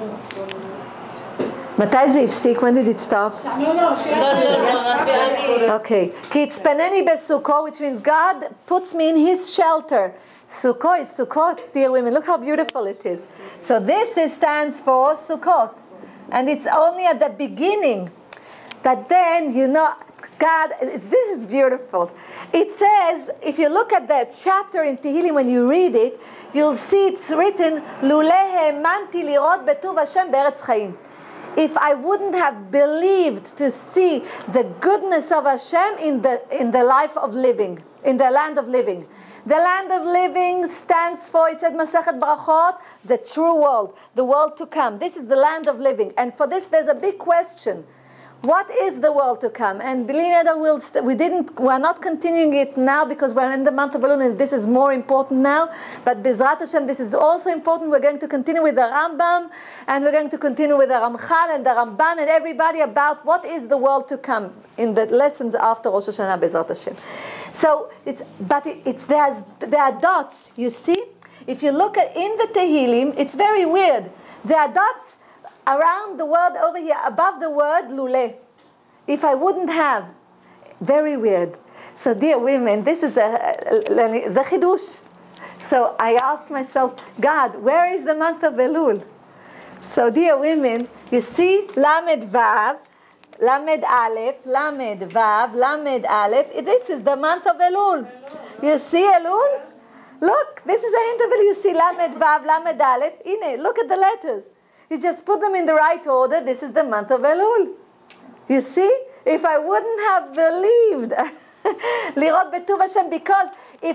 מתי זה הפסיק? When did it stop? Okay. כי יצפנני בסוכו, which means God puts me in his shelter. Sukkot, Sukkot, dear women, look how beautiful it is. So this stands for Sukkot. And it's only at the beginning. But then, you know, God, this is beautiful. It says, if you look at that chapter in Tehillim, when you read it, you'll see it's written, Lule haemanti lirot betuv Hashem be'eretz chaim. If I wouldn't have believed to see the goodness of Hashem in the life of living, in the land of living. The land of living stands for, it said Masechet Brachot, the true world, the world to come. This is the land of living. And for this, there's a big question. What is the world to come? And Belinda, we're not continuing it now because we're in the month of Elul and this is more important now. But Bezrat Hashem, this is also important. We're going to continue with the Rambam and we're going to continue with the Ramchal and the Ramban and everybody about what is the world to come in the lessons after Rosh Hashanah, Bezrat Hashem. So, there are dots, you see? If you look in the Tehillim, it's very weird. There are dots around the word over here, above the word lule. If I wouldn't have, very weird. So dear women, this is a chidush. So I asked myself, God, where is the month of Elul? So dear women, you see Lamed Vav, Lamed Aleph, Lamed Vav, Lamed Aleph. This is the month of Elul. You see Elul? Look, this is a hint of Elul. You see Lamed Vav, Lamed Aleph. Look at the letters. You just put them in the right order. This is the month of Elul. You see? If I wouldn't have believed, Lirot Betuv Hashem, because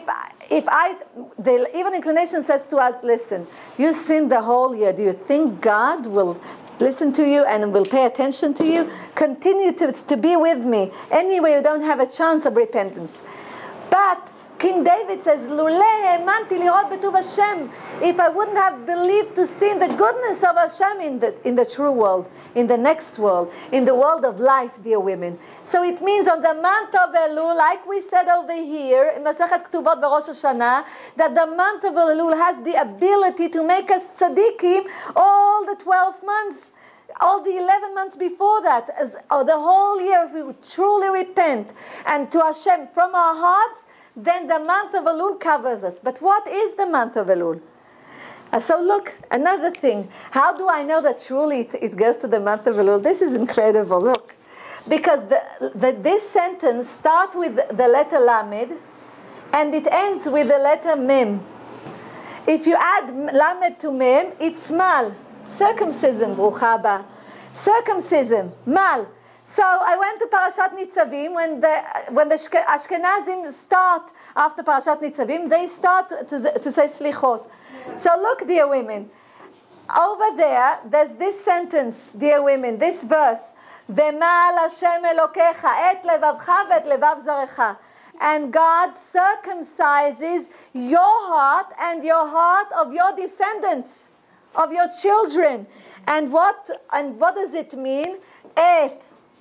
the evil inclination says to us, listen, you sinned the whole year. Do you think God will listen to you and will pay attention to you? Continue to be with me. Anyway, you don't have a chance of repentance. But King David says, Lule haemanti lirot betuv Hashem. If I wouldn't have believed to see the goodness of Hashem in the true world, in the next world, in the world of life, dear women. So it means on the month of Elul, like we said over here, in Masechet Ketubot B'Rosh Hashanah, that the month of Elul has the ability to make us tzaddikim all the 12 months. All the 11 months before that, the whole year, if we would truly repent and to Hashem from our hearts, then the month of Elul covers us. But what is the month of Elul? So look, another thing. How do I know that truly it goes to the month of Elul? This is incredible, look. Because this sentence starts with the letter Lamed, and it ends with the letter Mem. If you add Lamed to Mem, it's Mal. Circumcision, Brucha haba. Circumcision, Mal. So I went to Parashat Nitzavim when the Ashkenazim start after Parashat Nitzavim, they start to say Slichot. So look, dear women, over there's this sentence, dear women, this verse, V'mal Hashem Elokecha et levavcha v'et levav zarecha. And God circumcises your heart and your heart of your descendants, of your children. And what does it mean? Et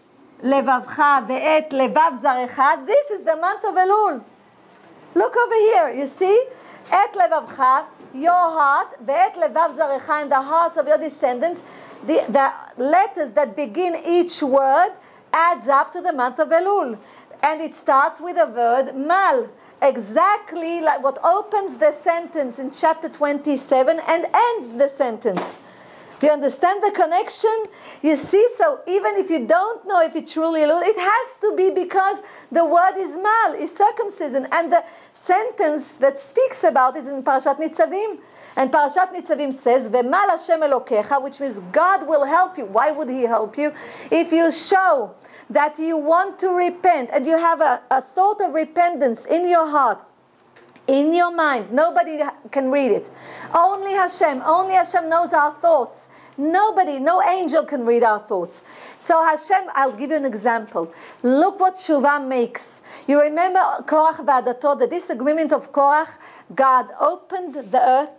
levavcha ve'et levav zarecha. This is the month of Elul. Look over here. You see? Et levavcha, your heart, ve'et levav zarecha, and the hearts of your descendants. The letters that begin each word adds up to the month of Elul. And it starts with the word mal. Exactly like what opens the sentence in chapter 27 and ends the sentence. Do you understand the connection? You see, so even if you don't know if it's truly Elul, it has to be because the word is mal, is circumcision. And the sentence that speaks about is in Parashat Nitzavim. And Parashat Nitzavim says, V'mal Hashem Elokecha, which means God will help you. Why would He help you? If you show that you want to repent and you have a thought of repentance in your heart, in your mind. Nobody can read it. Only Hashem knows our thoughts. Nobody, no angel can read our thoughts. So Hashem, I'll give you an example. Look what Shuvah makes. You remember Korach v'Adato, the disagreement of Korach? God opened the earth,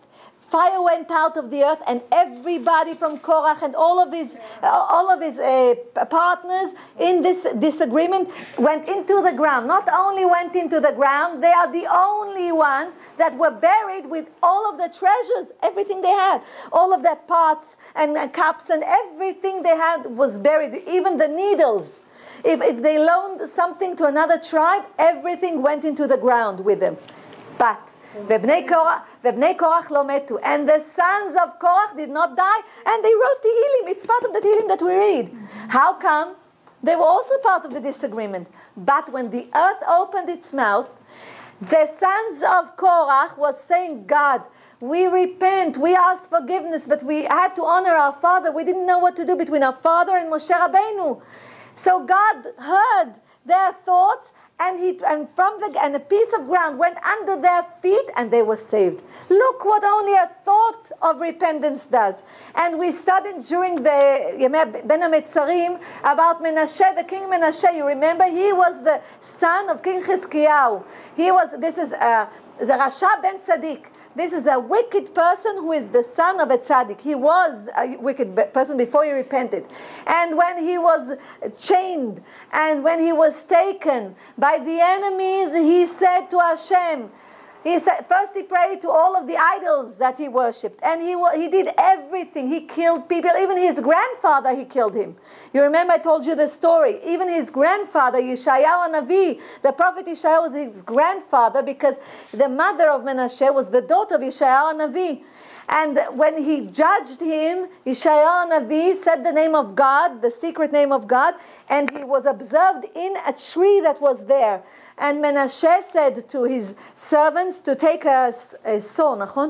fire went out of the earth, and everybody from Korach and all of his partners in this disagreement went into the ground. Not only went into the ground, they are the only ones that were buried with all of the treasures, everything they had. All of their pots and cups and everything they had was buried, even the needles. If they loaned something to another tribe, everything went into the ground with them. But ובני Korach לא מתו. And the sons of Korach did not die, and they wrote Tehillim. It's part of the Tehillim that we read. How come? They were also part of the disagreement. But when the earth opened its mouth, the sons of Korach was saying, God, we repent, we ask forgiveness, but we had to honor our father. We didn't know what to do between our father and Moshe Rabbeinu. So God heard their thoughts, and a piece of ground went under their feet, and they were saved. Look what only a thought of repentance does. And we studied during the Yemei Ben HaMetzarim about Menashe, the king Menashe. You remember, he was the son of King Chizkiyahu. This is the Rasha ben Tzaddik. This is a wicked person who is the son of a tzaddik. He was a wicked person before he repented. And when he was chained and when he was taken by the enemies, he said to Hashem, first he prayed to all of the idols that he worshipped. And he did everything. He killed people. Even his grandfather, he killed him. You remember I told you the story. Even his grandfather, Yeshayahu Navi, the prophet Yeshayahu was his grandfather because the mother of Menashe was the daughter of Yeshayahu Navi. And when he judged him, Yeshayahu Navi said the name of God, the secret name of God, and he was observed in a tree that was there. And Menashe said to his servants to take a saw, נכון?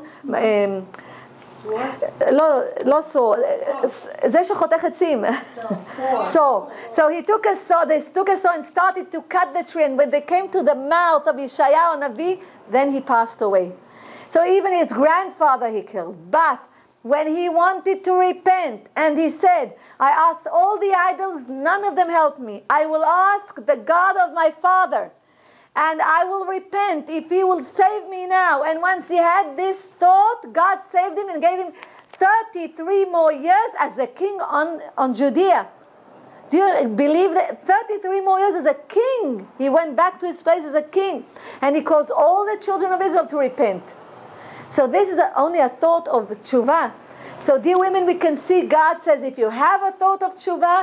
לא saw, זה שחותך עצים. So he took a saw, they took a saw and started to cut the tree, and when they came to the mouth of Yeshayahu Navi, then he passed away. So even his grandfather he killed. But when he wanted to repent, and he said, I asked all the idols, none of them helped me. I will ask the God of my father, and I will repent if he will save me now. And once he had this thought, God saved him and gave him 33 more years as a king on Judea. Do you believe that? 33 more years as a king. He went back to his place as a king. And he caused all the children of Israel to repent. So this is only a thought of tshuva. So dear women, we can see God says, if you have a thought of tshuva,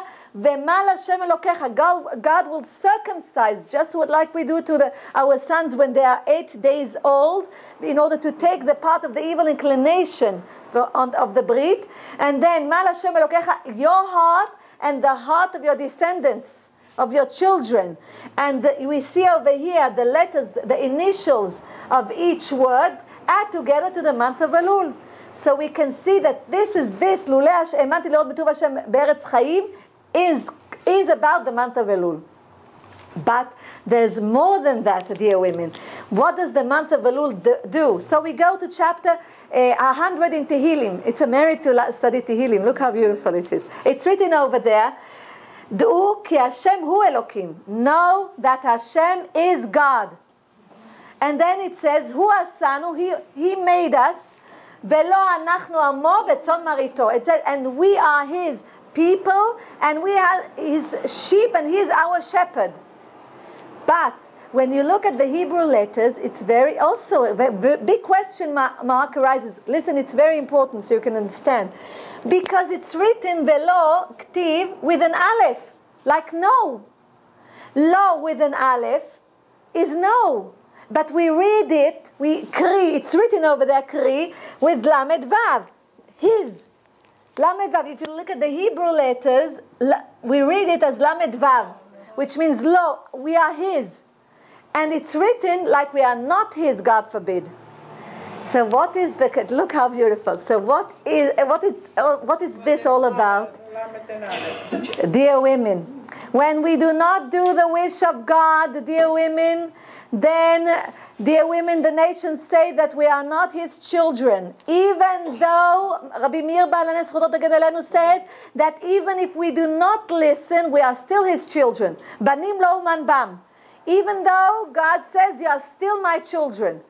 God will circumcise, just like we do to our sons when they are 8 days old, in order to take the part of the evil inclination of the Brit. And then, your heart and the heart of your descendants, of your children. And we see over here the letters, the initials of each word, add together to the month of Elul. So we can see that this, Lulei Haemanti Le'od B'tuv Hashem Be'eretz Chaim, is about the month of Elul. But there's more than that, dear women. What does the month of Elul do? So we go to chapter 100 in Tehillim. It's a merit to study Tehillim. Look how beautiful it is. It's written over there, D'u ki Hashem hu Elokim. Know that Hashem is God. And then it says, Hu asanu, he made us, Velo anachnu amo v'tzon marito. It says, and we are his people, and we are his sheep, and he is our shepherd. But when you look at the Hebrew letters, it's also a big question mark arises. Listen, it's very important so you can understand. Because it's written velo ktiv with an aleph, like no. Lo with an aleph is no. But we read it, it's written over there, kri, with lamed vav, his. Lamed vav, if you look at the Hebrew letters, we read it as lamed vav, which means lo, we are his. And it's written like we are not his, God forbid. So what is look how beautiful. So what is this all about? Dear women, when we do not do the wish of God, dear women, then, dear women, the nations say that we are not his children. Even though Rabbi Meir Baal HaNes Zchuto Teged Elenu says that even if we do not listen, we are still his children. Banim lo uman bam. Even though God says you are still my children.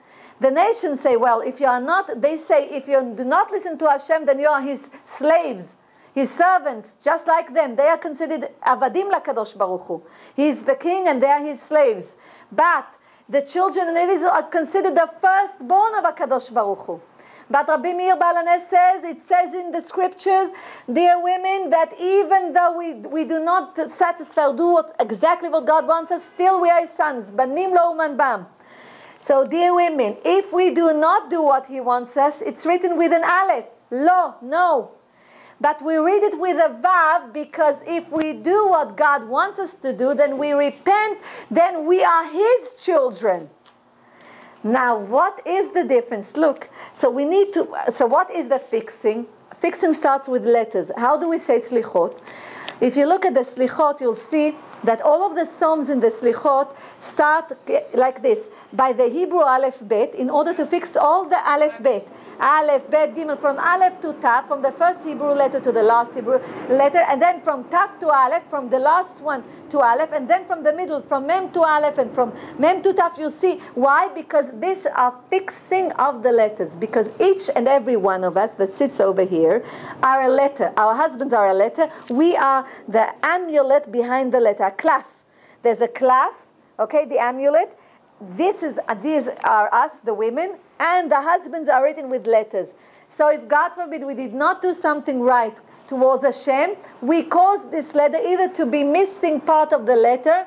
The nations say, well, if you are not, they say, if you do not listen to Hashem, then you are his slaves, his servants, just like them. They are considered avadim lakadosh baruch hu. He is the king and they are his slaves. But the children of Israel are considered the firstborn of HaKadosh Baruch Hu. But Rabbi Meir Baal HaNes says, it says in the scriptures, dear women, that even though we do not satisfy or do exactly what God wants us, still we are his sons. Banim lo uman bam. So dear women, if we do not do what he wants us, it's written with an aleph, lo, no. But we read it with a vav because if we do what God wants us to do, then we repent, then we are his children. Now, what is the difference? Look, so what is the fixing? Fixing starts with letters. How do we say slichot? If you look at the slichot, you'll see that all of the psalms in the slichot start like this, by the Hebrew aleph bet, in order to fix all the aleph bet. Aleph, Bet, Gimel, from Aleph to Taf, from the first Hebrew letter to the last Hebrew letter, and then from Taf to Aleph, from the last one to Aleph, and then from the middle, from Mem to Aleph, and from Mem to Taf. You see why? Because these are fixing of the letters. Because each and every one of us that sits over here are a letter. Our husbands are a letter. We are the amulet behind the letter, a klaf. There's a klaf, okay, the amulet. These are us, the women, and the husbands are written with letters. So if God forbid we did not do something right towards Hashem, we cause this letter either to be missing part of the letter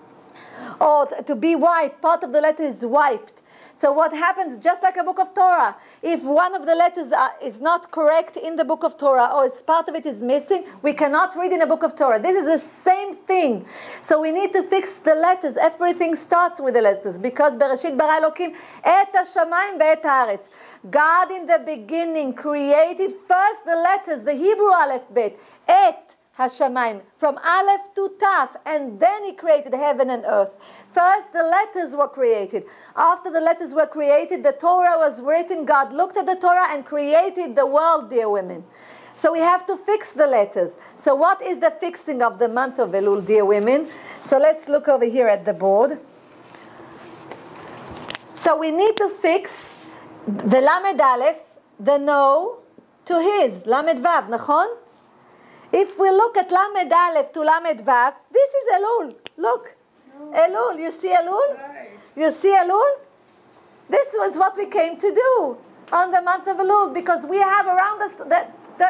or to be wiped. Part of the letter is wiped. So what happens, just like a book of Torah, if one of the letters is not correct in the book of Torah, or part of it is missing, we cannot read in a book of Torah. This is the same thing. So we need to fix the letters. Everything starts with the letters, because Bereshit bara Elokim et hashamayim ve'et haaretz. God in the beginning created first the letters, the Hebrew aleph bet, et hashamayim, from aleph to taf, and then he created heaven and earth. First, the letters were created. After the letters were created, the Torah was written. God looked at the Torah and created the world, dear women. So we have to fix the letters. So what is the fixing of the month of Elul, dear women? So let's look over here at the board. So we need to fix the Lamed Aleph, the no, to his, Lamed Vav, nachon? If we look at Lamed Aleph to Lamed Vav, this is Elul. Look. Elul, you see Elul? Right. You see Elul? This was what we came to do on the month of Elul, because we have around us the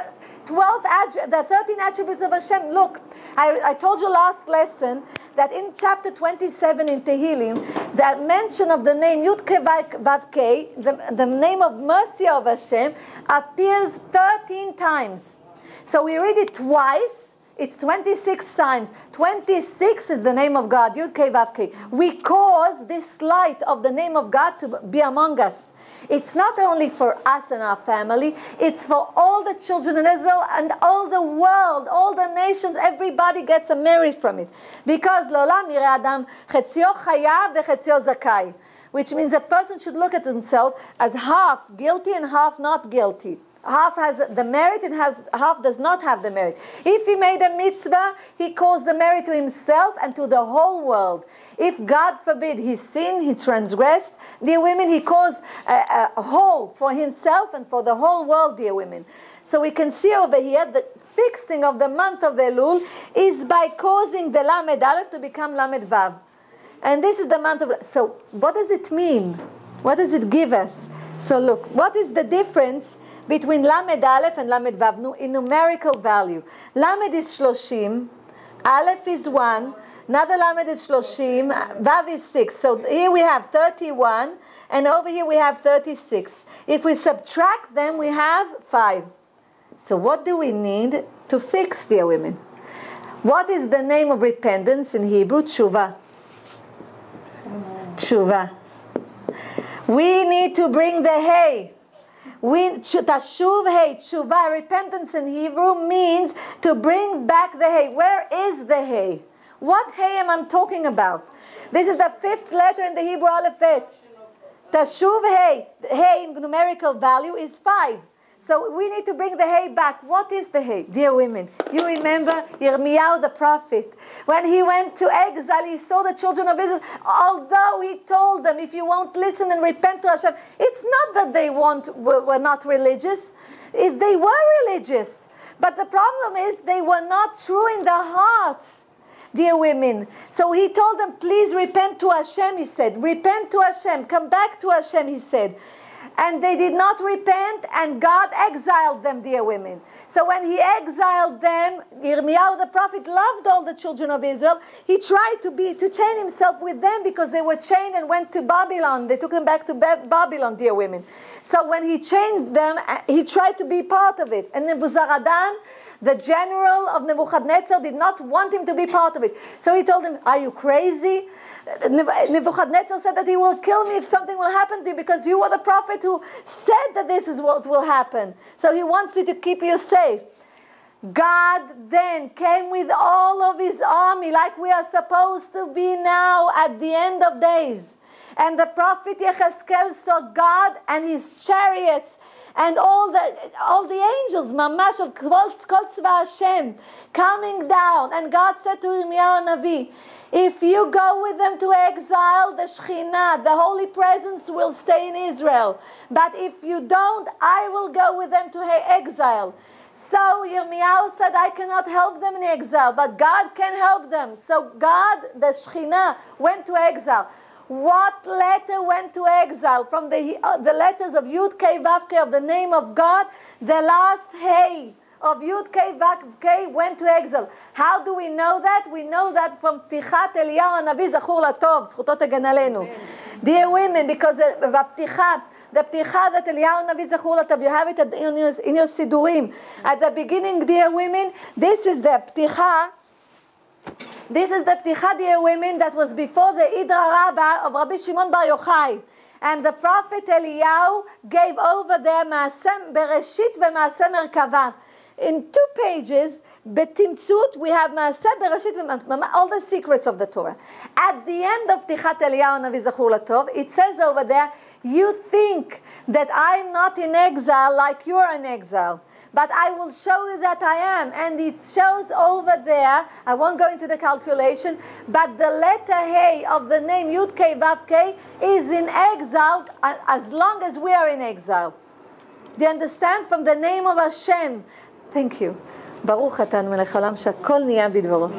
13 attributes of Hashem. Look, I told you last lesson that in chapter 27 in Tehillim, that mention of the name Yud Kei Vav Kei, the name of mercy of Hashem, appears 13 times. So we read it twice. It's 26 times. 26 is the name of God, Yud Kei Vav Kei. We cause this light of the name of God to be among us. It's not only for us and our family, it's for all the children in Israel and all the world, all the nations. Everybody gets a merit from it. Because L'olam yireh Adam chetzio chayav vechetzio zakai, which means a person should look at himself as half guilty and half not guilty. Half has the merit and half does not have the merit. If he made a mitzvah, he caused the merit to himself and to the whole world. If God forbid he sinned, he transgressed, dear women, he caused a whole for himself and for the whole world, dear women. So we can see over here the fixing of the month of Elul is by causing the Lamed Aleph to become Lamed Vav. And this is the month of... So what does it mean? What does it give us? So look, what is the difference between Lamed Aleph and Lamed Vav in numerical value? Lamed is 30, Aleph is 1, another Lamed is 30, Vav is 6. So here we have 31, and over here we have 36. If we subtract them, we have 5. So what do we need to fix, dear women? What is the name of repentance in Hebrew? Tshuva. Tshuva. We need to bring the hay. Tashuv hay, tshuva, repentance in Hebrew means to bring back the hay. Where is the hay? What hay am I talking about? This is the 5th letter in the Hebrew alphabet. Tashuv hay. Hay in numerical value is 5. So we need to bring the hay back. What is the hay? Dear women, you remember Yirmiyahu the prophet. When he went to exile, he saw the children of Israel. Although he told them, if you won't listen and repent to Hashem, it's not that they were not religious. They were religious. But the problem is they were not true in their hearts, dear women. So he told them, please repent to Hashem, he said. Repent to Hashem. Come back to Hashem, he said. And they did not repent, and God exiled them, dear women. So when he exiled them, Yirmiyahu the prophet loved all the children of Israel. He tried to chain himself with them because they were chained and went to Babylon. They took them back to Babylon, dear women. So when he chained them, he tried to be part of it. And Nebuzaradan, the general of Nebuchadnezzar, did not want him to be part of it. So he told him, are you crazy? Nebuchadnezzar said that he will kill me if something will happen to you because you were the prophet who said that this is what will happen. So he wants you to keep you safe. God then came with all of his army like we are supposed to be now at the end of days. And the prophet Yechezkel saw God and his chariots and all the angels, Mamash of Kol Tzva Hashem, coming down. And God said to Yirmiyahu Navi, if you go with them to exile, the Shekhinah, the Holy Presence, will stay in Israel. But if you don't, I will go with them to exile. So Yirmiyahu said, I cannot help them in exile, but God can help them. So God, the Shekhinah, went to exile. What letter went to exile? From the letters of Yud Kei Vav Kei of the name of God, the last Hey of Yud Kei Vav Kei went to exile. How do we know that? We know that from Ptichat Eliyahu Hanavi Zachur Latov, Zchuto Tegan Aleinu. Dear women, because the Ptichat that Eliyahu Hanavi Zachur Latov, you have it in your Sidurim. At the beginning, dear women, this is the Ptichat. This is the Ptichat, dear women, that was before the Idra Rabbah of Rabbi Shimon Bar Yochai. And the prophet Eliyahu gave over their Maaseh Bereshit veMaaseh Merkavah. In 2 pages, Betimtzut, we have Maaseh Bereshit, all the secrets of the Torah. At the end of Ptichat Eliyahu Navi Zachur Latov, it says over there, you think that I'm not in exile like you're in exile. But I will show you that I am. And it shows over there, I won't go into the calculation, but the letter Hey of the name Yud Kei Vav Kei is in exile as long as we are in exile. Do you understand? From the name of Hashem. Thank you. Baruch Atan Melech Haolam Shakol Niyah Bidvoro.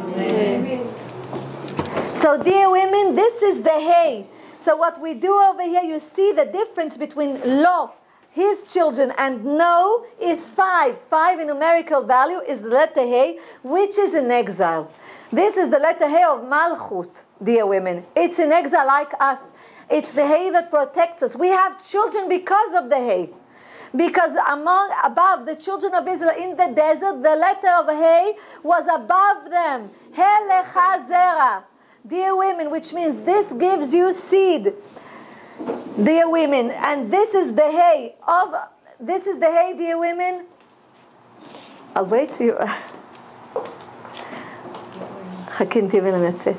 So dear women, this is the Hey. So what we do over here, you see the difference between Lo, his children, and No is 5. 5 in numerical value is the letter Hey, which is in exile. This is the letter Hey of Malchut, dear women. It's in exile like us. It's the Hey that protects us. We have children because of the Hey. Because above the children of Israel in the desert, the letter of Hey was above them. He lecha zera, dear women, which means this gives you seed. Dear women, and this is the Hey of, this is the Hey, dear women. I'll wait till you. חכי נתי ונצא.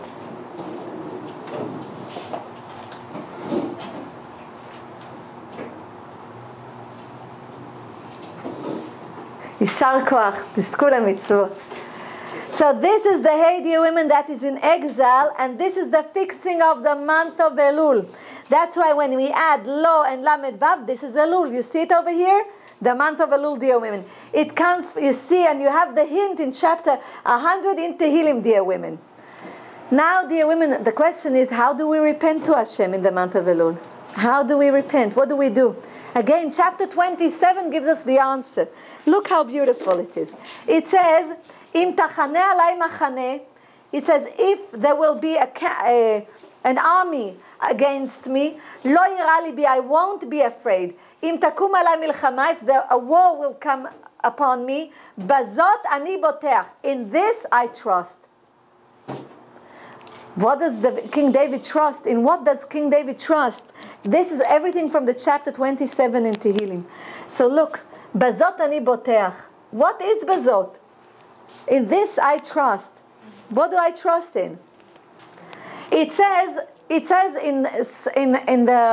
יישר כוח, תזכו למצוות. So this is the Hey, dear women, that is in exile, and this is the fixing of the month of Elul. That's why when we add Lo and Lamed Vav, this is Elul. You see it over here? The month of Elul, dear women. It comes, you see, and you have the hint in chapter 100 in Tehillim, dear women. Now, dear women, the question is, how do we repent to Hashem in the month of Elul? How do we repent? What do we do? Again, chapter 27 gives us the answer. Look how beautiful it is. It says, Im tachaneh alai machaneh. It says, if there will be an army against me, lo yira libi, I won't be afraid. Im takum alai milchama, if a war will come upon me, bazot ani boteach, in this I trust. What does King David trust? In what does King David trust? This is everything from the chapter 27 in Tehillim. So look, bazot ani boteach. What is bazot? In this I trust. What do I trust in? It says in the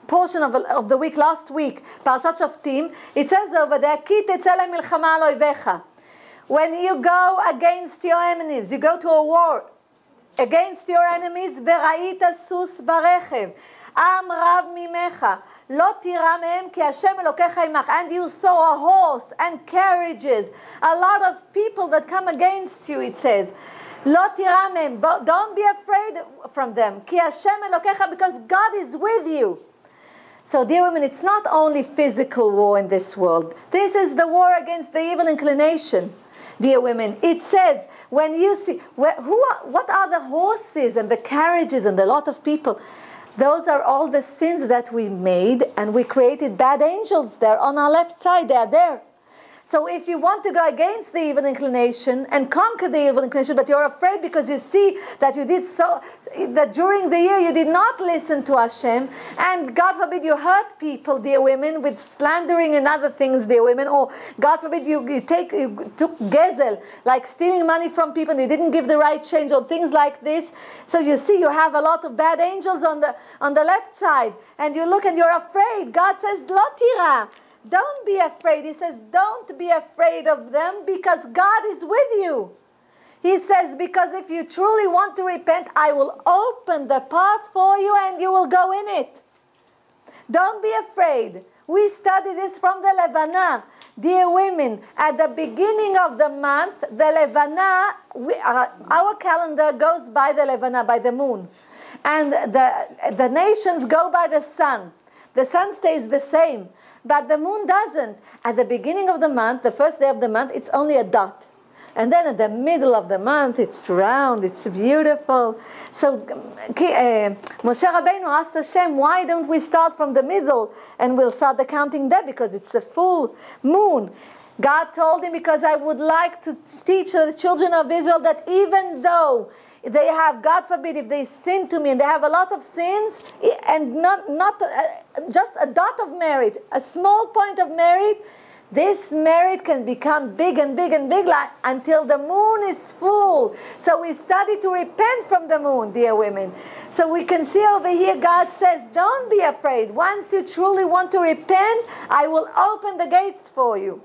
portion of the week last week, Parashat Shoftim, it says over there, Ki tetzeh lemilchama al oivecha. When you go against your enemies, you go to a war against your enemies, וראית סוס ברכב, עם רב ממך, לא תירא מהם כי השם אלוקיך עמך. And you saw a horse and carriages, a lot of people that come against you, it says. לא תירא מהם, don't be afraid from them, כי השם אלוקיך, because God is with you. So dear women, it's not only physical war in this world. This is the war against the evil inclination. Dear women, it says, when you see, what are the horses and the carriages and a lot of people? Those are all the sins that we made, and we created bad angels there on our left side. They are there. So if you want to go against the evil inclination and conquer the evil inclination, but you're afraid because you see that you did so, that during the year you did not listen to Hashem, and God forbid you hurt people, dear women, with slandering and other things, dear women, or God forbid you took gezel, like stealing money from people and you didn't give the right change, or things like this. So you see you have a lot of bad angels on the left side, and you look and you're afraid. God says, Lo tira. Don't be afraid. He says, don't be afraid of them because God is with you. He says, because if you truly want to repent, I will open the path for you and you will go in it. Don't be afraid. We study this from the Levana. Dear women, at the beginning of the month, the Levana, our calendar goes by the Levana, by the moon. And the nations go by the sun. The sun stays the same. But the moon doesn't. At the beginning of the month, the first day of the month, it's only a dot. And then at the middle of the month, it's round, it's beautiful. So Moshe Rabbeinu asked Hashem, why don't we start from the middle and we'll start the counting there because it's a full moon. God told him, because I would like to teach the children of Israel that even though they have, God forbid, if they sin to me, and they have a lot of sins, and not just a dot of merit, a small point of merit, this merit can become big and big and big until the moon is full. So we study to repent from the moon, dear women. So we can see over here, God says, don't be afraid. Once you truly want to repent, I will open the gates for you.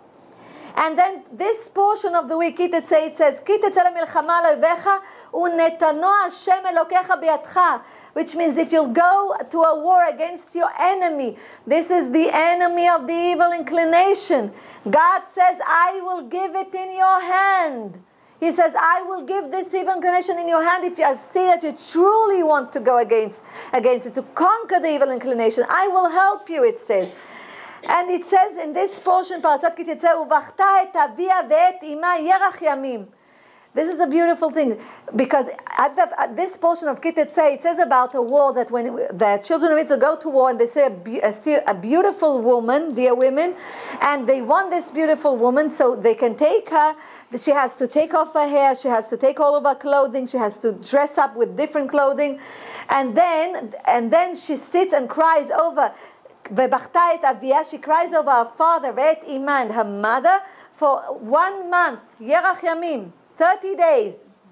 And then this portion of the week, it says, Ki tetzeh lemilchama al oivecha u'netano Hashem elokecha biyadcha, which means if you'll go to a war against your enemy, this is the enemy of the evil inclination. God says, I will give it in your hand. He says, I will give this evil inclination in your hand if you see that you truly want to go against it, to conquer the evil inclination. I will help you, it says. And it says in this portion, Parashat Ki tetzeh, Uvachta et avia ve'et ima yerach yamim. This is a beautiful thing, because at this portion of Ki tetzeh, it says about a war that when the children of Israel go to war and they see a beautiful woman, dear women, and they want this beautiful woman, so they can take her. She has to take off her hair, she has to take all of her clothing, she has to dress up with different clothing, and then she sits and cries over. Vebachta et avia, she cries over her father, ve'et ima, and her mother, for 1 month, yerach yamim, 30 days.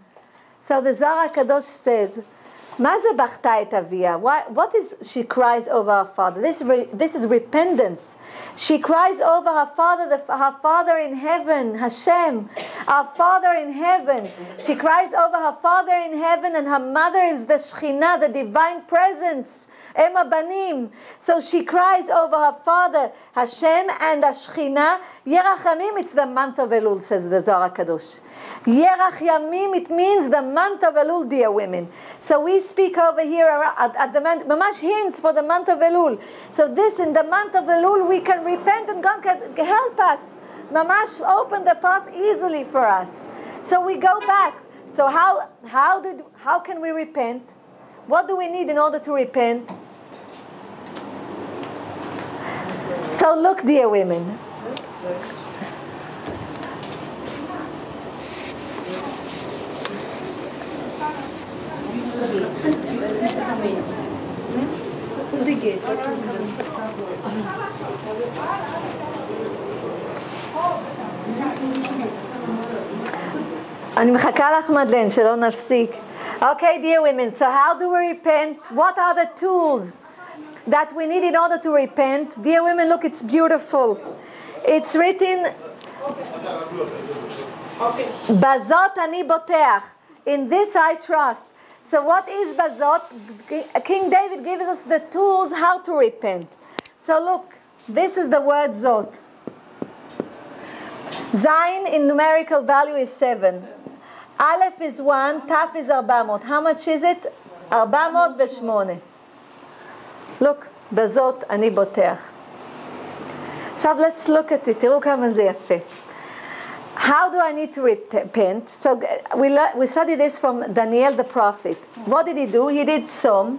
So the Zohar HaKadosh says, Ma ze bachta et avia? What is she cries over her father? This is repentance. She cries over her father, her father in heaven, Hashem, our Father in heaven. She cries over her father in heaven, and her mother is the Shekhinah, the divine presence. Ema banim. So she cries over her father, Hashem, and the Shekhinah. Yerach Yamim, it's the month of Elul, says the Zohar HaKadosh. Yerach Yamim, it means the month of Elul, dear women. So we speak over here at the month, mamash hints for the month of Elul. So this, in the month of Elul, we can repent and God can help us. Mamash open the path easily for us. So we go back. So how can we repent? What do we need in order to repent? So look, dear women. אני מחכה לך מדלן, שלא נפסיק. Okay, dear women, so how do we repent? What are the tools? that we need in order to repent. Dear women, look, it's beautiful. It's written, Bazot ani boteach. In this I trust. So what is Bazot? King David gives us the tools how to repent. So look, this is the word Zot. Zayin in numerical value is 7. Aleph is 1, Taf is 400. How much is it? 408. Look, Bazot ani boteach. עכשיו let's look at it, תראו כמה זה יפה. How do I need to repent? So we studied this from Daniel the prophet. What did he do? He did tzom.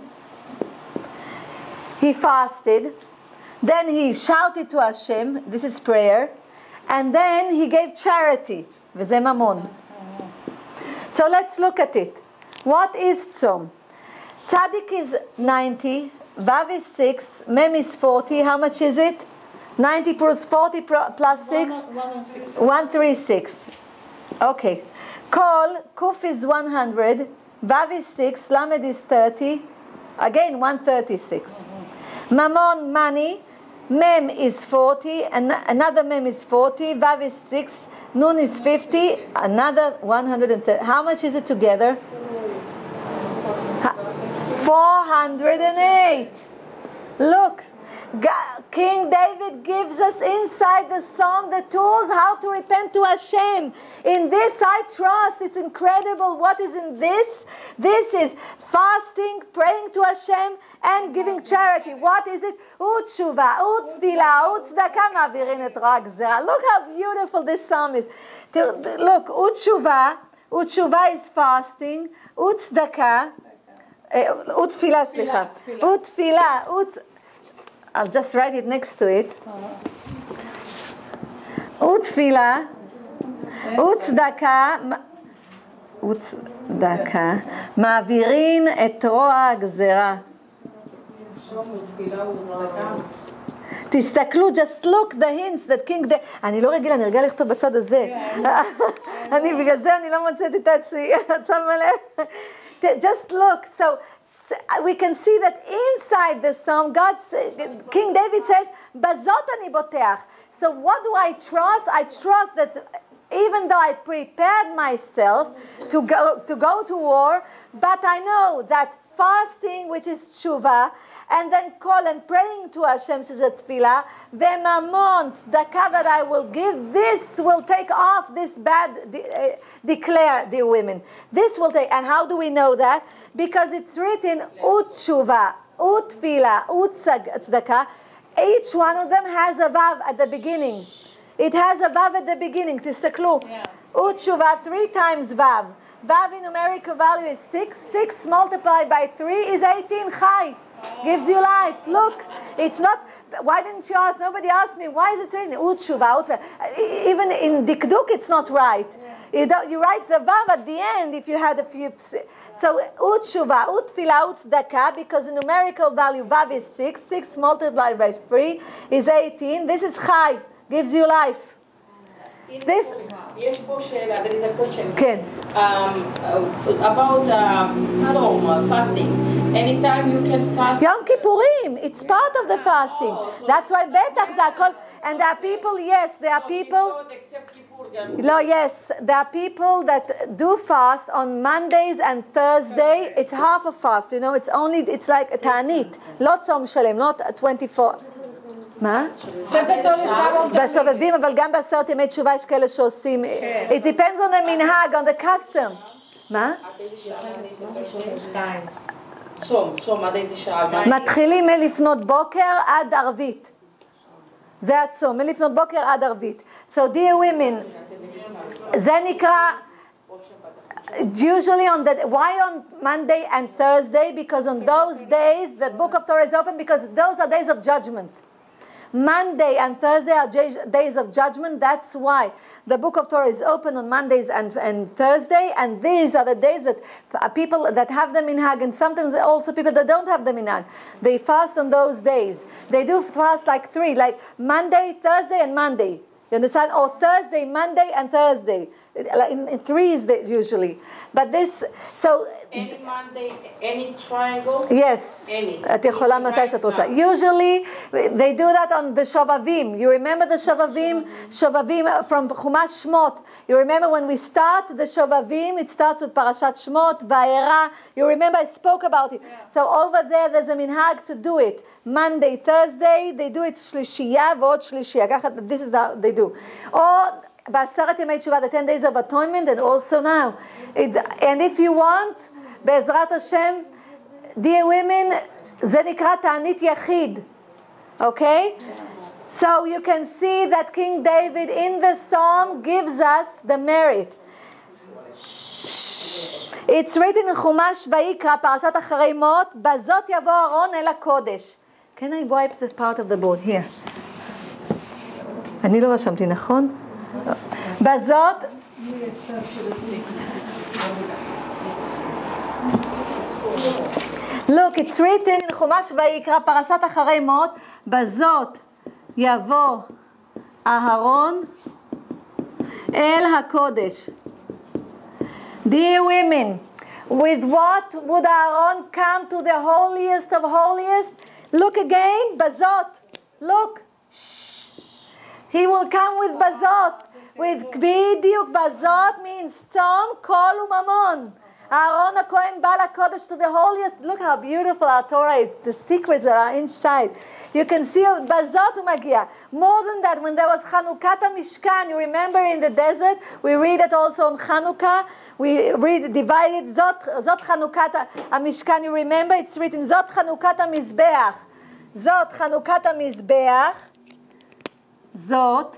He fasted. Then he shouted to Hashem. This is prayer. And then he gave charity. וזה ממון. So let's look at it. What is tzom? Tzaddik is 90. Vav is 6. Mem is 40. How much is it? 90 plus 40 plus 6? 136. Okay. Kol, Kuf is 100. Vav is 6. Lamed is 30. Again, 136. Mammon, money. Mem is 40. And another mem is 40. Vav is 6. Nun is 50. Another 130. How much is it together? 408. Look. King David gives us inside the psalm the tools how to repent to Hashem. In this I trust. It's incredible. What is in this? This is fasting, praying to Hashem, and giving charity. What is it? U'tshuva, u'tfila, u'tzdaka ma'avirin et ro'a gzera. Look how beautiful this psalm is. Look, u'tshuva is fasting, u'tzdaka, u'tfila, slicha, u'tfila, I'll just write it next to it. Utfila, utzedaka, מעבירין את רוע הגזרה. תסתכלו, just look the hints that King David, אני לא רגילה, אני רגילה לכתוב בצד הזה. בגלל זה אני לא מוצאת את עצמי. Just look. So we can see that inside the psalm, King David says, "Bazot ani boteach." So what do I trust? I trust that even though I prepared myself to go to war, but I know that fasting, which is tshuva, and then call and praying to Hashem, says a tefillah, the mamon, tzedakah that I will give, this will take off this bad, declare, dear women. This will take, and how do we know that? Because it's written, ut tshuva, ut tefillah, ut tzedakah. Each one of them has a vav at the beginning. It has a vav at the beginning. Tistaklu. Ut tshuva, 3 times vav. Vav in numerical value is 6. 6 multiplied by 3 is 18 chai. Gives you life. Look, it's not. Why didn't you ask? Nobody asked me. Why is it written ut tshuva? Even in dikduk, it's not right. You write the vav at the end if you had a few. So ut tshuva, ut tefillah, ut tzedakah, because the numerical value vav is 6. 6 multiplied by 3 is 18. This is chai. Gives you life. This. יש פה שאלה, there is a question. כן. About fasting. Anytime you can fast. Yom Kippurim, it's part of the fasting. That's why betach they called. And there are people, yes, there are people. No, yes, there are people that do fast on Mondays and Thursday. It's half a fast, you know. It's like a ta'anit, לא צום שלם, not 24. מה? בשובבים, אבל גם בעשרת ימי תשובה יש כאלה שעושים. It depends on the minhag, on the custom. מה? צום, עד איזה שעה? מתחילים מלפנות בוקר עד ערבית. זה הצום, מלפנות בוקר עד ערבית. So dear women, זה נקרא, usually why on Monday and Thursday? Because on those days, the book of Torah is open because those are days of judgment. Monday and Thursday are days of judgment. That's why the book of Torah is open on Mondays and Thursday, and these are the days that people that have the minhag, and sometimes also people that don't have the minhag, they fast on those days. They do fast like 3, like Monday, Thursday, and Monday. You understand? Or Thursday, Monday, and Thursday. In threes usually. But this, so... Any Monday, any triangle? Yes. Any. Usually, they do that on the Shovavim. You remember the Shovavim? Shovavim from Chumash Shmot. You remember when we start the Shovavim, it starts with Parashat Shmot, Va'era. You remember I spoke about it. Yeah. So over there's a minhag to do it. Monday, Thursday, they do it Shlishiya, V'od Shlishiya. This is how they do. Or... B'aseret Yemei Teshuvah, the 10 days of atonement, and also now. And if you want, Be'ezrat Hashem, dear women, זה נקרא תענית יחיד. Okay? So you can see that King David in the psalm gives us the merit. It's written in Chumash Vayikra, פרשת אחרי מות, בזאת יבוא אהרון אל הקודש. Can I wipe the part of the board? Here. אני לא רשמתי, נכון? בזאת Look, it's written in חומש ויקרא פרשת אחרי מות, בזאת יבוא אהרון אל הקודש. Dear women, with what would Aaron come to the holiest of holiest? Look again, בזאת. Look. He will come with bazot. With bediuk bazot means tzom, kol umamon. Aaron HaKohen bal HaKodesh to the holiest. Look how beautiful our Torah is. The secrets that are inside. You can see bazot umagia. More than that, when there was Chanukah Mishkan, you remember in the desert, we read it also on Chanukah. We read divided zot Chanukah Mishkan. You remember it's written zot Chanukah Mizbeach. Zot Chanukah Mizbeach. זאת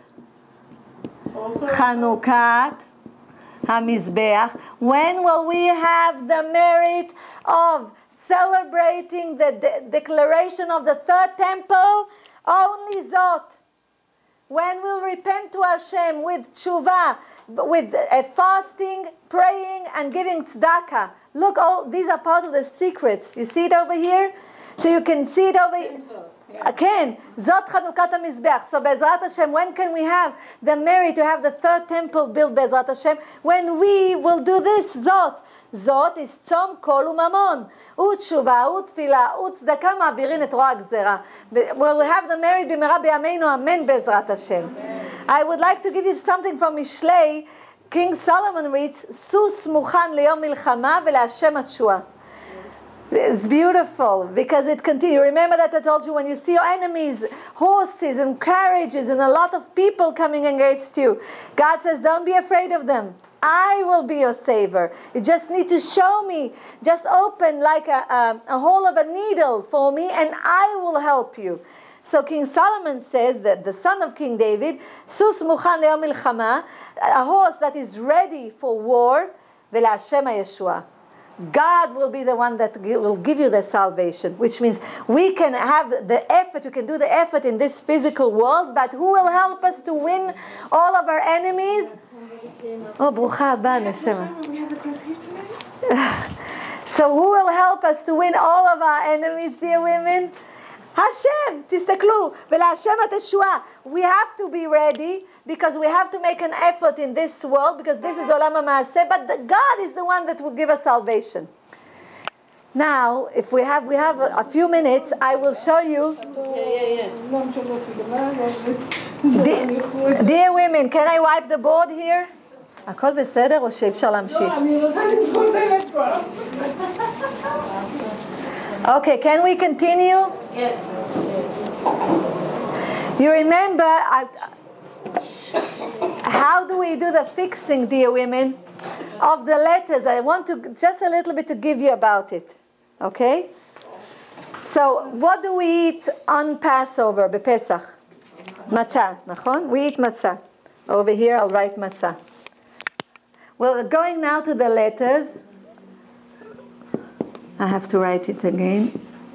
חנוכת המזבח. When will we have the merit of celebrating the declaration of the third temple? Only זאת. When we'll repent to Hashem with tshuva, with a fasting, praying, and giving tzedakah. Look, all these are part of the secrets. You see it over here? So you can see it over here. Again, Zot Chanukah HaMizbeach. So Be'ezrat Hashem, when can we have the merit to have the third temple built Be'ezrat Hashem? When we will do this, Zot. Zot is tzom kol umamon. U'tshuva, u'tfila, u'tzdaka ma'avirin et ro'a gzera. We'll have the merit b'mera b'yameinu, amen, Be'ezrat Hashem. I would like to give you something from Mishlei. King Solomon reads, Sus muchan leyom milchama ve'le'Hashem atshua. It's beautiful because it continues. Remember that I told you when you see your enemies, horses and carriages and a lot of people coming against you, God says, don't be afraid of them. I will be your savior. You just need to show me. Just open like a hole of a needle for me and I will help you. So King Solomon says that the son of King David, Sus muchan le'yom milchama, a horse that is ready for war, ve'le'Hashem ha'yeshua. God will be the one that will give you the salvation, which means we can have the effort, we can do the effort in this physical world, but who will help us to win all of our enemies? Oh, brucha haba, neshama. So who will help us to win all of our enemies, dear women? Hashem, tistaklu, ve'le'Hashem ateshua. We have to be ready because we have to make an effort in this world because this is olam ha'maaseh, but God is the one that will give us salvation. Now, if we have a few minutes, I will show you. Dear women, can I wipe the board here? הכל בסדר או שאפשר להמשיך? לא, אני רוצה לסגור את העיניים. Okay, can we continue? Yes. You remember, how do we do the fixing, dear women, of the letters? I want to just a little bit to give you about it. Okay? So, what do we eat on Passover, בפסח? Matzah, נכון? We eat matzah. Over here, I'll write matzah. Well, going now to the letters. I have to write it again.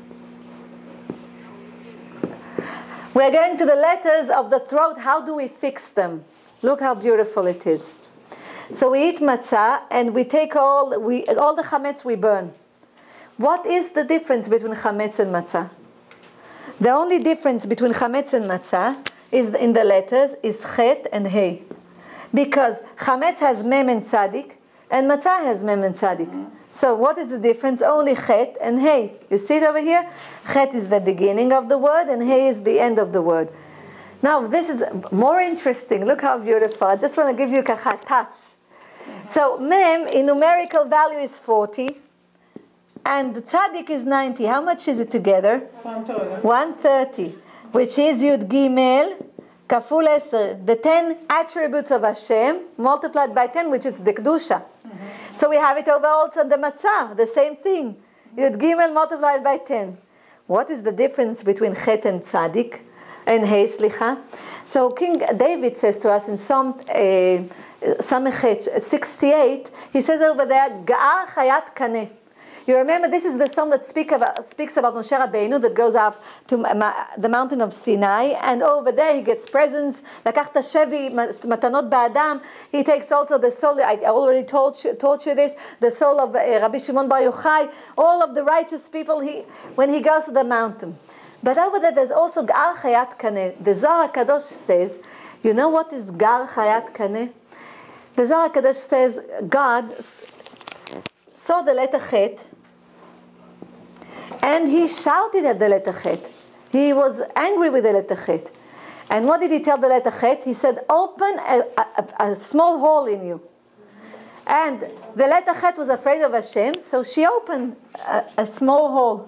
We're going to the letters of the throat. How do we fix them? Look how beautiful it is. So we eat matzah and we take all the chametz we burn. What is the difference between chametz and matzah? The only difference between chametz and matzah is in the letters is chet and hey. Because chametz has mem and tzadik, and matzah has mem and tzadik. So what is the difference? Only chet and hey. You see it over here? Chet is the beginning of the word, and hey is the end of the word. Now this is more interesting. Look how beautiful. I just want to give you a touch. So mem in numerical value is 40, and the tzaddik is 90. How much is it together? 130, which is Yud Gimel Kaful Eser, the 10 attributes of Hashem multiplied by 10, which is the Kedusha. So we have it over also the Matzah, the same thing. Yud Gimel multiplied by 10. What is the difference between Chet and Tzaddik? And Hey, Slicha? So King David says to us in Psalm Samechet 68, he says over there, Ga'ar Chayat Kaneh. You remember, this is the psalm that speaks about Moshe Rabbeinu that goes up to the mountain of Sinai, and over there he gets presents. Lakach tashevi matanot ba'adam. He takes also the soul. I already taught you this. The soul of Rabbi Shimon Bar Yochai. All of the righteous people. When he goes to the mountain. But over there, there's also Gar Chayat Kaneh. The Zohar Kadosh says, you know what is Gar Chayat Kaneh? The Zohar Kadosh says God saw the letter Chet, and he shouted at the letter Chet. He was angry with the letter Chet. And what did he tell the letter Chet? He said, open a small hole in you. And the letter Chet was afraid of Hashem, so she opened a small hole.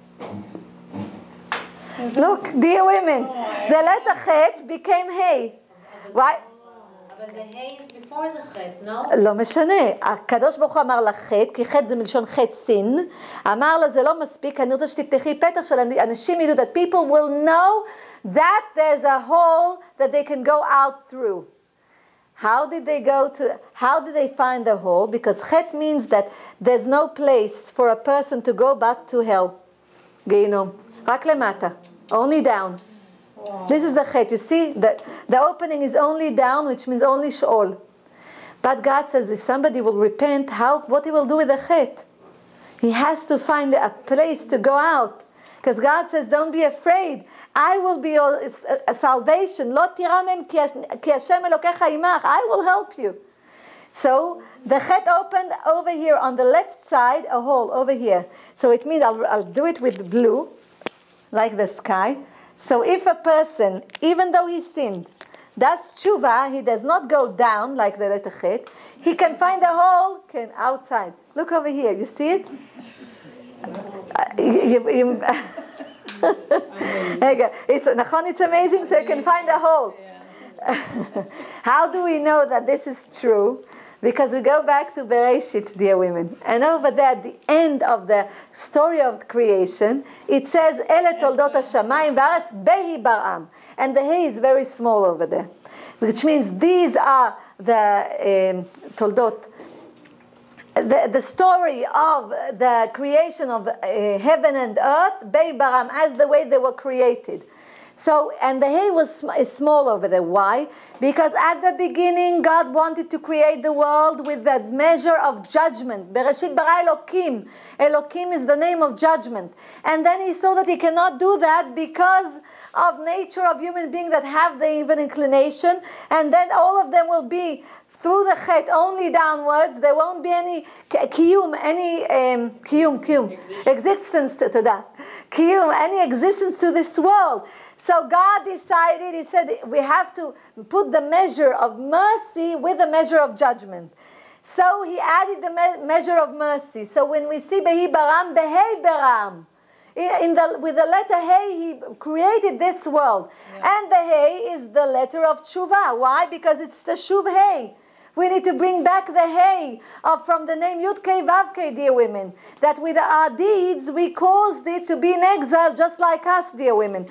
Look, dear women, the letter Chet became Hey. Why? אבל the hay is before the chet, no? לא משנה, הקדוש ברוך הוא אמר לחטא, כי חטא זה מלשון חטא סין, אמר לה זה לא מספיק, אני רוצה שתפתחי פתח של אנשים ידעו, that people will know that there's a hole that they can go out through. How did they find the hole? Because chet means that there's no place for a person to go but to hell. גיהינום, רק למטה, only down. Wow. This is the chet. You see, the opening is only down, which means only sheol. But God says if somebody will repent, what he will do with the chet? He has to find a place to go out. Because God says, don't be afraid. I will be a salvation. Lo tiramem ki Hashem Elokecha imach. I will help you. So the chet opened over here on the left side, a hole over here. So it means I'll do it with blue, like the sky. So if a person, even though he sinned, does tshuva, he does not go down like the letter chet, he can find a hole outside. Look over here, you see it? It's amazing, so you can find a hole. How do we know that this is true? Because we go back to Bereshit, dear women. And over there, at the end of the story of creation, it says, Ele toldot hashamayim v'aretz behi bar'am. And the hay is very small over there. Which means these are the toldot, the story of the creation of heaven and earth, behi bar'am, as the way they were created. So, and the hay is small over there. Why? Because at the beginning, God wanted to create the world with that measure of judgment. Bereshit bara Elokim. Elokim is the name of judgment. And then he saw that he cannot do that because of nature of human beings that have the evil inclination. And then all of them will be through the chet only downwards. There won't be any kiyum, existence to that. Kiyum, any existence to this world. So God decided, he said, we have to put the measure of mercy with the measure of judgment. So he added the measure of mercy. So when we see Behi Baram, Behei Baram, with the letter Hey, he created this world. Yeah. And the Hey is the letter of Tshuva. Why? Because it's the Shuv Hey. We need to bring back the Hey from the name Yud Kei Vav Kei, dear women. That with our deeds, we caused it to be in exile just like us, dear women.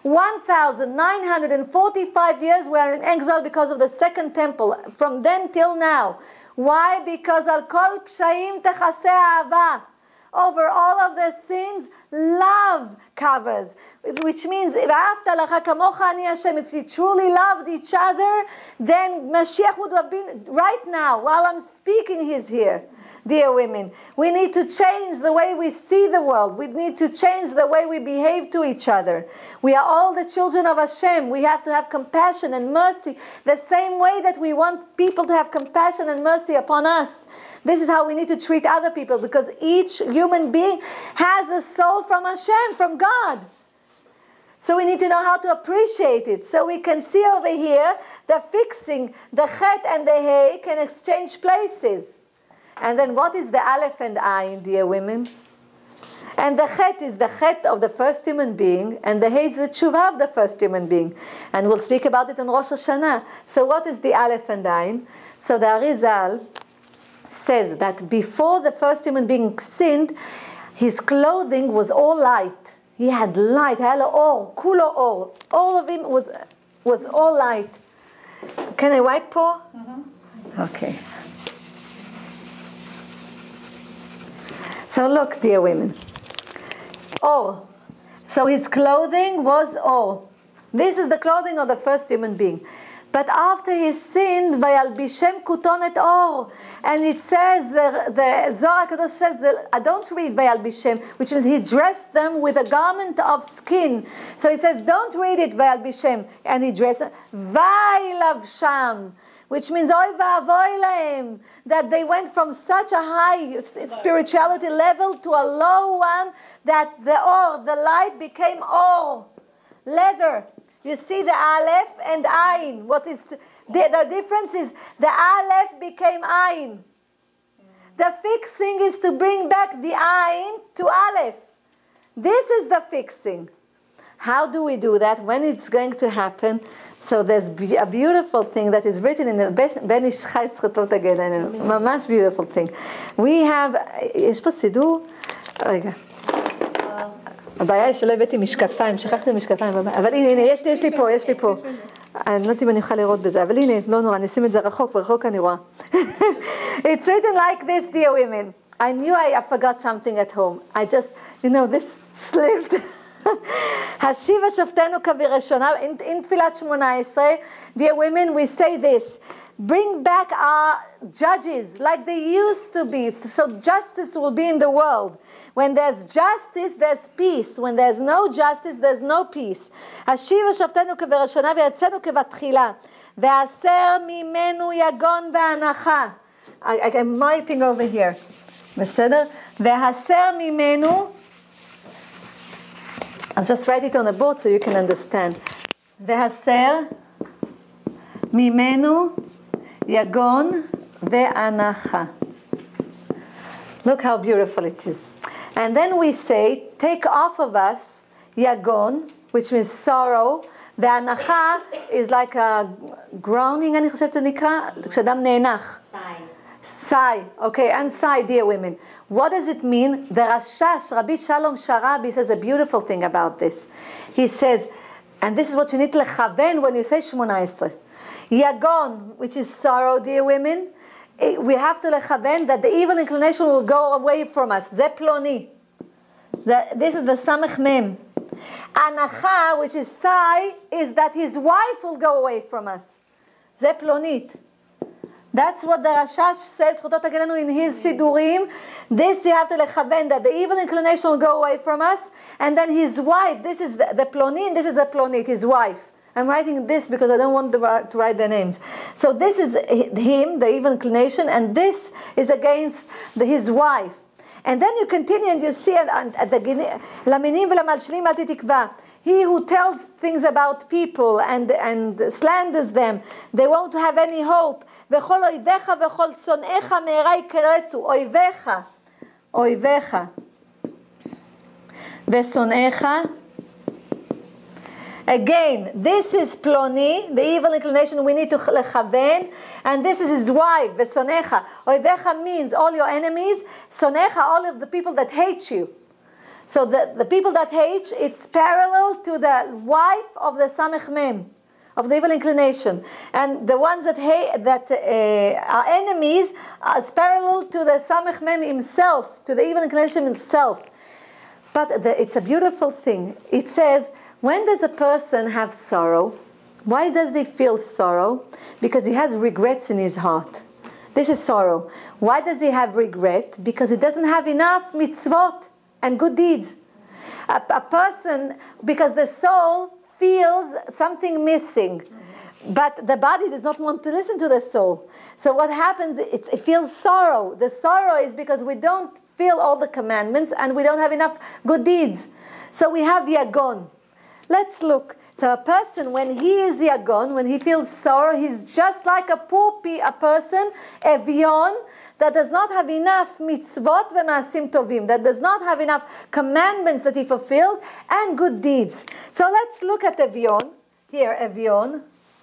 1,945 years we are in exile because of the second temple, from then till now. Why? Because Al Kol Pshaim Techaseh Ahava. over all of their sins, love covers. Which means, if you truly loved each other, then Mashiach would have been right now, while I'm speaking, he's here. Dear women, we need to change the way we see the world. We need to change the way we behave to each other. We are all the children of Hashem. We have to have compassion and mercy the same way that we want people to have compassion and mercy upon us. This is how we need to treat other people, because each human being has a soul from Hashem, from God. So we need to know how to appreciate it. So we can see over here the fixing, the chet and the hey can exchange places. And then what is the aleph and ayin, dear women? And the chet is the chet of the first human being, and the hey is the tshuva of the first human being. And we'll speak about it on Rosh Hashanah. So what is the aleph and ayin? So the Arizal says that before the first human being sinned, his clothing was all light. He had light, or, kulo or. All of him was all light. Can I wipe, Paul? Mm-hmm. Okay. So look, dear women. Or. So his clothing was or. This is the clothing of the first human being. But after he sinned, Vayalbishem kutonet or, and it says, the Zohar HaKadosh says, I don't read Vayalbishem, which means he dressed them with a garment of skin. So he says, don't read it Vayalbishem, and he dressed Vaylavsham, which means Oy va'avoy lahem, that they went from such a high spirituality level to a low one, that the light became or, leather. You see the aleph and ayin. What is the difference is the aleph became ayin. The fixing is to bring back the ayin to aleph. This is the fixing. How do we do that? When it's going to happen? So there's a beautiful thing that is written in the Ben Ish Chai Schatot HaGen, mamash beautiful thing. We have, יש פה סידור? רגע. הבעיה היא שלא הבאתי משקפיים, שכחתי משקפיים, אבל הנה, יש לי פה. אני לא יודעת אם אני אוכל לראות בזה, אבל הנה, לא נורא, אני אשים את זה רחוק אני רואה. It's written like this, dear women. I knew I forgot something at home. I just, this slipped. השיבה שופטנו כבראשונה, in תפילת 18, dear women, we say this, bring back our judges like they used to be, so justice will be in the world. When there's justice, there's peace. When there's no justice, there's no peace. השיבה שופטנו כבראשונה ויצאנו כבתחילה. והסר ממנו יגון ואנחה. I'm wiping over here. בסדר? והסר ממנו, I'll just write it on the board so you can understand. והסר ממנו יגון ואנחה. Look how beautiful it is. And then we say, take off of us yagon, which means sorrow. והנחה is like a groaning, אני חושבת שנקרא, כשאדם נאנח. Sigh. Okay, and sigh, dear women. What does it mean? The Rashash, Rabbi Shalom Sharabi, says a beautiful thing about this. He says, and this is what you need to lechaven when you say 18. Yagon, which is sorrow, dear women, we have to lechaven that the evil inclination will go away from us. Ze ploni. This is the samech mem. Anacha, which is sigh, is that his wife will go away from us. Ze plonit. That's what the Rashash says, Chotot HaGenenu, in his Sidurim. This you have to lechaven, that the evil inclination will go away from us. And then his wife, this is the plonin, this is the plonit, his wife. I'm writing this because I don't want to write their names. So this is him, the evil inclination, and this is against his wife. And then you continue and you see at the beginning, Laminim v'lamalshinim al titikva. He who tells things about people and slanders them, they won't have any hope. וכל אויביך וכל שונאיך מהרה יקרתו. אויביך ושונאיך. Again, this is ploni, the evil inclination we need to lechaven, and this is his wife, v'sonecha. Oivecha means all your enemies, sonecha, all of the people that hate you. So the people that hate, it's parallel to the wife of the samech mem. of the evil inclination. And the ones that are enemies are parallel to the Samech Mem himself, to the evil inclination himself. But it's a beautiful thing. It says, when does a person have sorrow? Why does he feel sorrow? Because he has regrets in his heart. This is sorrow. Why does he have regret? Because he doesn't have enough mitzvot and good deeds. A person, because the soul feels something missing, but the body does not want to listen to the soul. So what happens, it feels sorrow. The sorrow is because we don't feel all the commandments and we don't have enough good deeds. So we have yagon. Let's look. So a person, when he is yagon, when he feels sorrow, he's just like a person, evion, that does not have enough mitzvot v'maasim tovim, that does not have enough commandments that he fulfilled, and good deeds. So let's look at evion. Here, evion.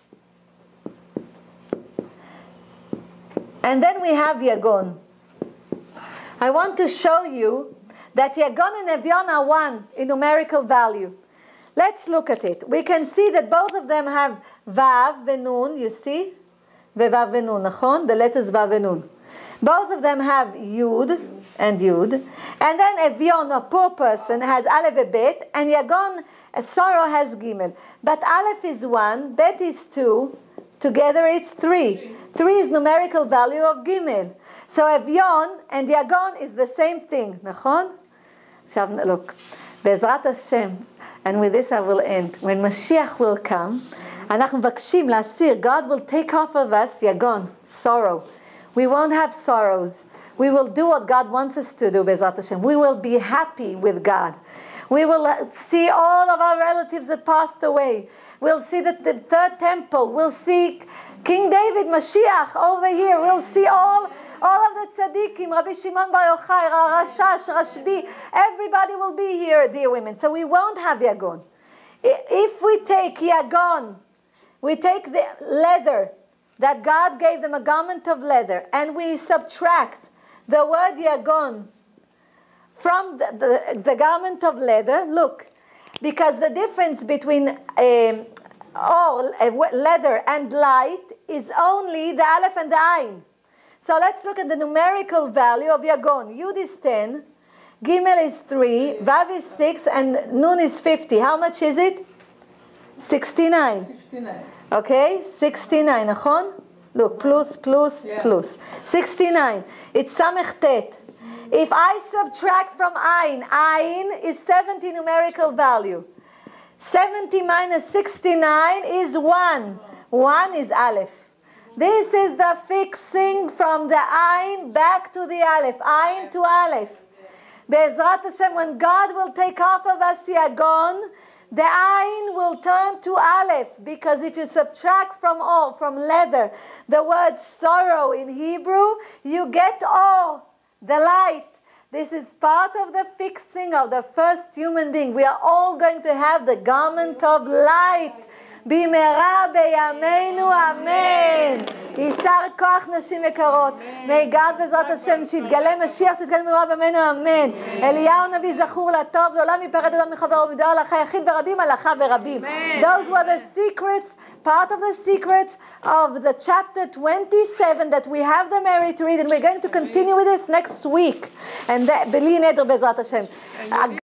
And then we have yagon. I want to show you that yagon and evion are one in numerical value. Let's look at it. We can see that both of them have vav v'nun, you see? Vevav v'nun, nachon? The letters vav v'nun. Both of them have yud and yud. And then evion, a poor person, has aleph and bet, and yagon, a sorrow, has gimel. But aleph is 1, bet is 2, together it's 3. 3 is numerical value of gimel. So evion and yagon is the same thing, nachon? עכשיו, look, בעזרת השם, and with this I will end. When Mashiach will come, אנחנו מבקשים להסיר, God will take off of us yagon, sorrow. We won't have sorrows. We will do what God wants us to do, Bezrat Hashem. We will be happy with God. We will see all of our relatives that passed away. We'll see the third temple. We'll see King David, Mashiach over here. We'll see all of the tzaddikim, Rabbi Shimon Bar Yochai, Rashash, Rashbi. Everybody will be here, dear women. So we won't have yagon. If we take yagon, we take the leather, that God gave them a garment of leather, and we subtract the word yagon from the garment of leather, look, because the difference between leather and light is only the aleph and the ayin. So let's look at the numerical value of yagon. Yud is 10, gimel is 3, vav is 6, and nun is 50. How much is it? 69. 69. Okay, 69, נכון? Look, plus, Yeah. plus. 69. It's samech tet. If I subtract from ayin, ayin is 70 numerical value. 70 minus 69 is 1. 1 is aleph. This is the fixing from the ayin back to the aleph. Ayin to aleph. Be'ezrat Hashem, when God will take off of us yagon, the ayin will turn to aleph, because if you subtract from leather, the word sorrow in Hebrew, you get or, the light. This is part of the fixing of the first human being. We are all going to have the garment of light. Bimera beyamenu, amen. יישר כוח נשים יקרות. May God בעזרת השם שיתגלה משיח, תתגלה במהרה בימינו, אמן. אליהו הנביא זכור לטוב, לעולם ייפרד אדם מחברו ומדבר הלכה יחיד ברבים, הלכה ברבים. Those were the secrets, part of the secrets of the chapter 27 that we have the merit to read, and we're going to continue with this next week. And בלי נדר בעזרת השם.